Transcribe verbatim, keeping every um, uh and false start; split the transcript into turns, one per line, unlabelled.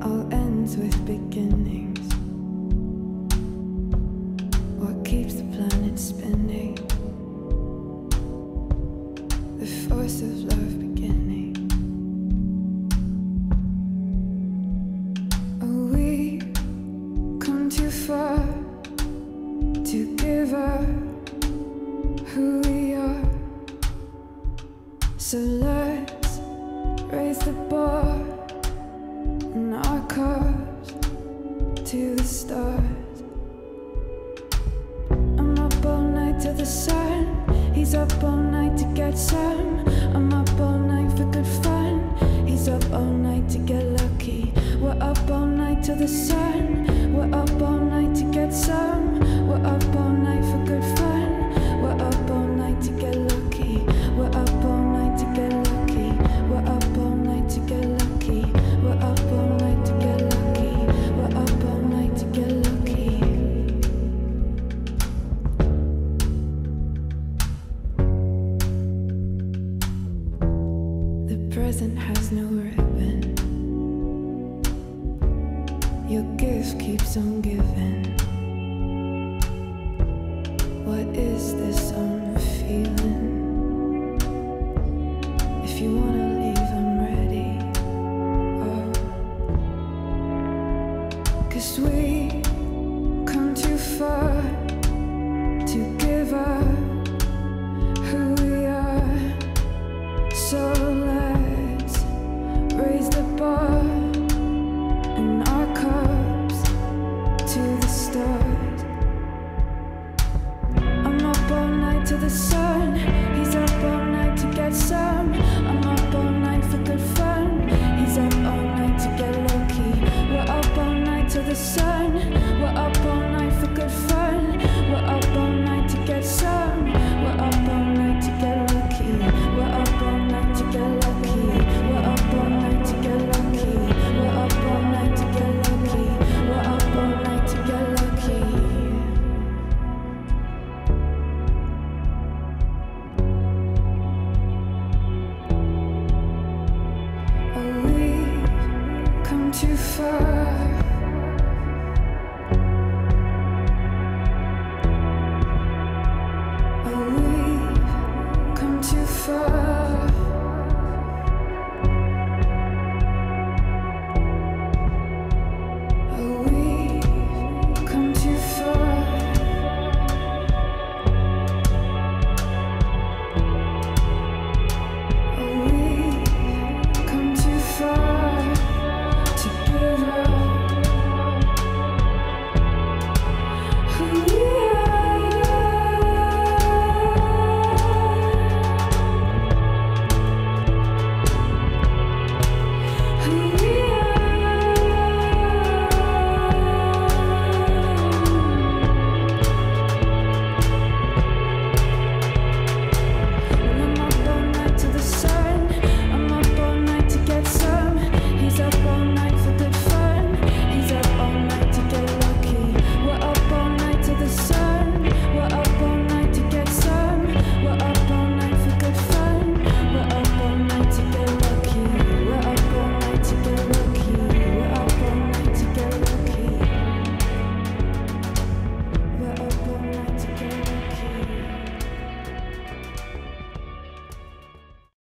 all ends with beginnings. What keeps the planet spinning? The force of love beginning. Oh, we come too far to give up who we are. So let's raise the bar and our cups to the stars. I'm up all night to the sun. He's up all night to get some. I'm up all night for good fun. He's up all night to get lucky. We're up all night to the sun. We're up all night to get some. We're up all night for good fun. We're up all night to get lucky. We're up all night to get lucky. We're up all night to get lucky. We're up all night to get lucky. We're up all night to get lucky. The present has no ribbon. Your gift keeps on giving. What is this I'm feeling? If you wanna leave, I'm ready. Oh, 'cause we come too far to give up who we are. So let's raise the bar and our cups to the stars. I'm up all night to the sun. He's up all night to get some. I'm up all night for good fun. He's up all night to get lucky. We're up all night to the sun. We're up all night for good fun. We're up all night to get some. We're up all night to get lucky. We're up all night to get lucky. We're up all night to get lucky. We're up all night to get lucky. We're up all night to get lucky. Oh, we've come too far